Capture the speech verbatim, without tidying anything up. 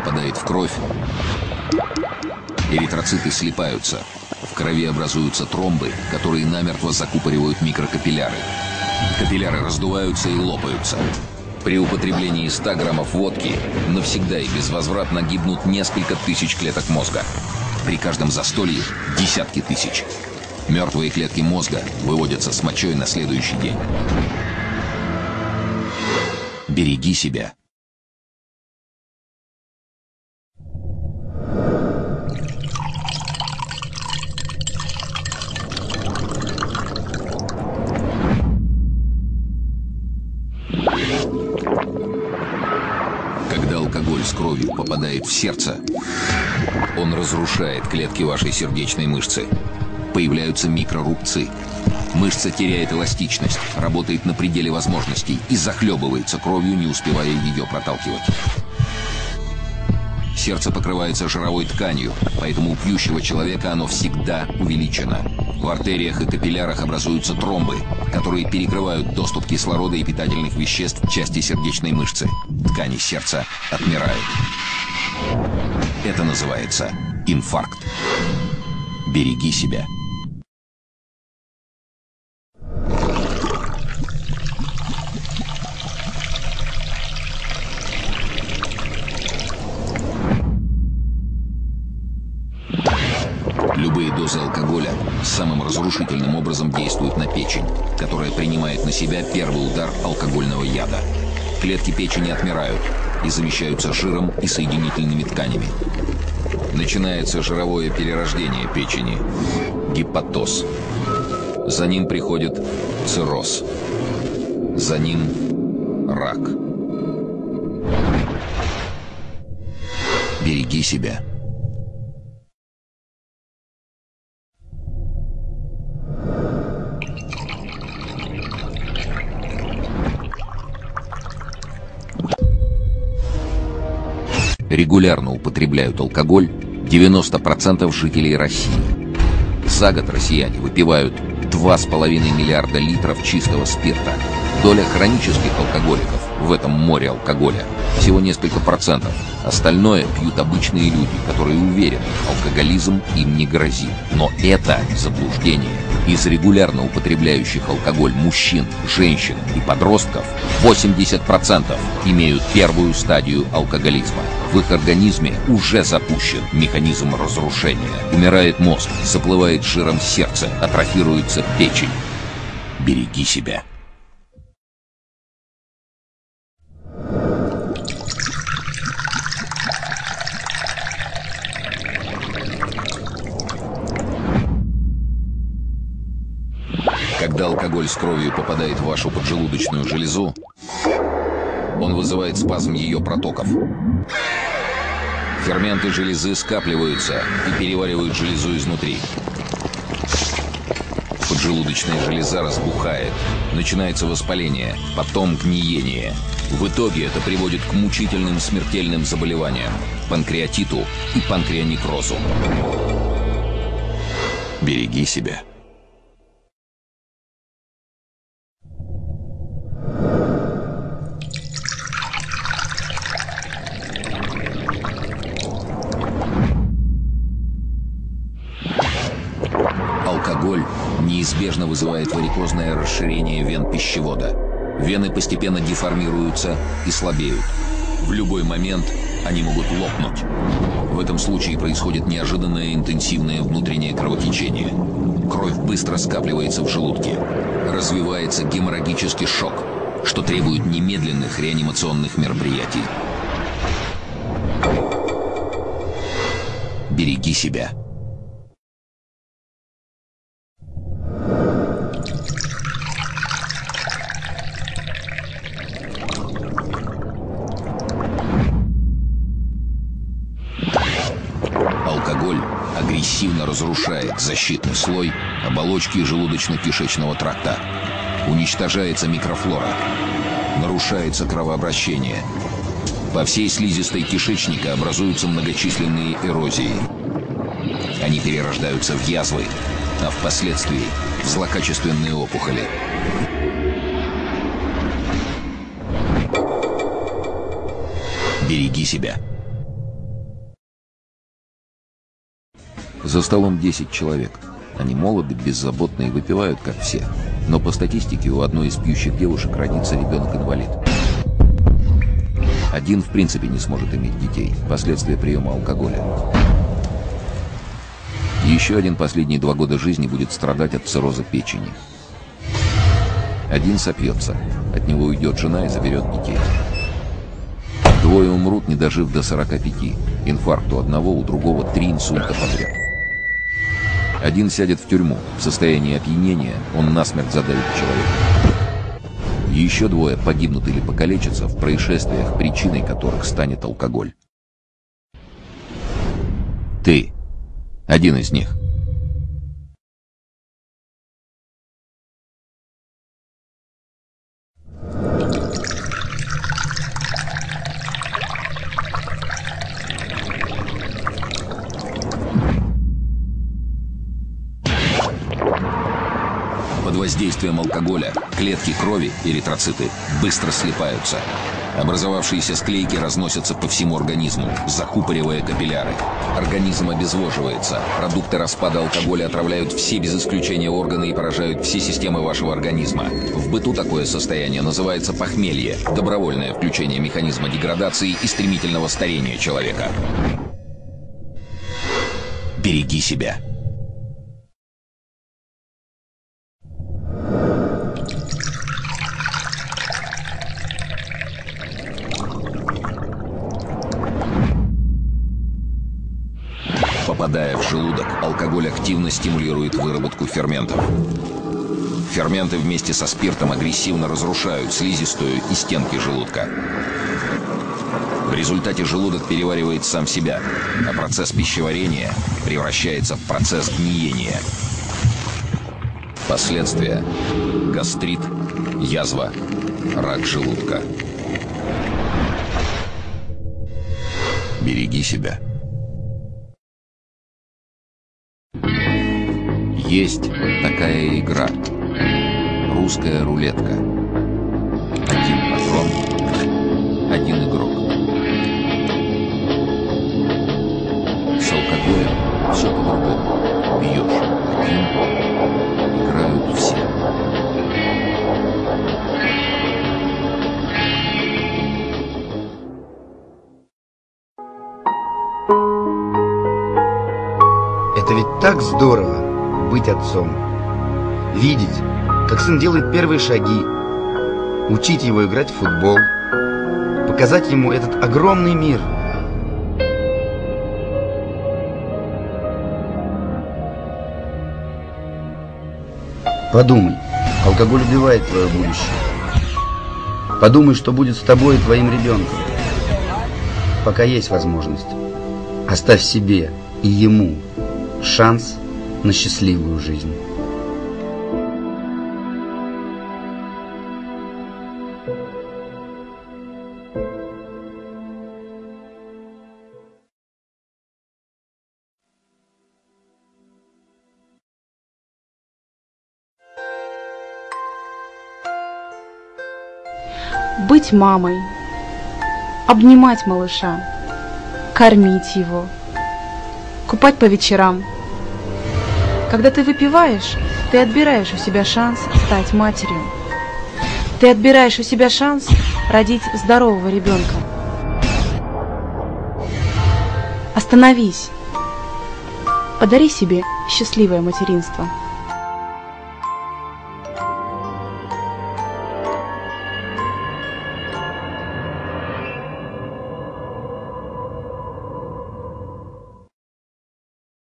попадает в кровь, эритроциты слипаются. В крови образуются тромбы, которые намертво закупоривают микрокапилляры. Капилляры раздуваются и лопаются. При употреблении ста граммов водки навсегда и безвозвратно гибнут несколько тысяч клеток мозга. При каждом застолье десятки тысяч. Мертвые клетки мозга выводятся с мочой на следующий день. Береги себя. Когда алкоголь с кровью попадает в сердце, он разрушает клетки вашей сердечной мышцы. Появляются микрорубцы. Мышца теряет эластичность, работает на пределе возможностей и захлебывается кровью, не успевая ее проталкивать. Сердце покрывается жировой тканью, поэтому у пьющего человека оно всегда увеличено. В артериях и капиллярах образуются тромбы, которые перекрывают доступ кислорода и питательных веществ в части сердечной мышцы. Ткани сердца отмирают. Это называется инфаркт. Береги себя. Любые дозы алкоголя самым разрушительным образом действуют на печень, которая принимает на себя первый удар алкогольного яда. Клетки печени отмирают и замещаются жиром и соединительными тканями. Начинается жировое перерождение печени, гепатоз. За ним приходит цирроз. За ним рак. Береги себя. Регулярно употребляют алкоголь девяносто процентов жителей России. За год россияне выпивают два с половиной миллиарда литров чистого спирта. Доля хронических алкоголиков в этом море алкоголя всего несколько процентов. Остальное пьют обычные люди, которые уверены, алкоголизм им не грозит. Но это заблуждение. Из регулярно употребляющих алкоголь мужчин, женщин и подростков восемьдесят процентов имеют первую стадию алкоголизма. В их организме уже запущен механизм разрушения. Умирает мозг, заплывает жиром сердце, атрофируется печень. Береги себя. Когда алкоголь с кровью попадает в вашу поджелудочную железу, он вызывает спазм ее протоков. Ферменты железы скапливаются и переваривают железу изнутри. Поджелудочная железа разбухает, начинается воспаление, потом гниение. В итоге это приводит к мучительным смертельным заболеваниям, панкреатиту и панкреонекрозу. Береги себя. Алкоголь неизбежно вызывает варикозное расширение вен пищевода. Вены постепенно деформируются и слабеют. В любой момент они могут лопнуть. В этом случае происходит неожиданное интенсивное внутреннее кровотечение. Кровь быстро скапливается в желудке. Развивается геморрагический шок, что требует немедленных реанимационных мероприятий. Береги себя. Алкоголь агрессивно разрушает защитный слой оболочки желудочно-кишечного тракта. Уничтожается микрофлора. Нарушается кровообращение. По всей слизистой кишечника образуются многочисленные эрозии. Они перерождаются в язвы, а впоследствии в злокачественные опухоли. Береги себя. За столом десять человек. Они молоды, беззаботны и выпивают, как все. Но по статистике у одной из пьющих девушек родится ребенок-инвалид. Один в принципе не сможет иметь детей. Последствия приема алкоголя. Еще один последние два года жизни будет страдать от цирроза печени. Один сопьется. От него уйдет жена и заберет детей. Двое умрут, не дожив до сорока пяти. Инфаркт у одного, у другого три инсульта подряд. Один сядет в тюрьму. В состоянии опьянения он насмерть задавит человека. Еще двое погибнут или покалечатся в происшествиях, причиной которых станет алкоголь. Ты один из них. Под воздействием алкоголя клетки крови, эритроциты, быстро слипаются. Образовавшиеся склейки разносятся по всему организму, закупоривая капилляры. Организм обезвоживается. Продукты распада алкоголя отравляют все без исключения органы и поражают все системы вашего организма. В быту такое состояние называется похмелье, добровольное включение механизма деградации и стремительного старения человека. Береги себя. Попадая в желудок, алкоголь активно стимулирует выработку ферментов. Ферменты вместе со спиртом агрессивно разрушают слизистую и стенки желудка. В результате желудок переваривает сам себя, а процесс пищеварения превращается в процесс гниения. Последствия: гастрит, язва, рак желудка. Береги себя. Есть такая игра. Русская рулетка. Один патрон, один игрок. С алкоголем все по-другому. Бьешь один, играют все. Это ведь так здорово быть отцом. Видеть, как сын делает первые шаги, учить его играть в футбол, показать ему этот огромный мир. Подумай, алкоголь убивает твое будущее. Подумай, что будет с тобой и твоим ребенком. Пока есть возможность, оставь себе и ему шанс на счастливую жизнь. Быть мамой, обнимать малыша, кормить его, купать по вечерам. Когда ты выпиваешь, ты отбираешь у себя шанс стать матерью. Ты отбираешь у себя шанс родить здорового ребенка. Остановись. Подари себе счастливое материнство.